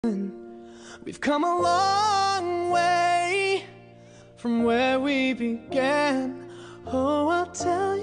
We've come a long way from where we began. Oh, I'll tell you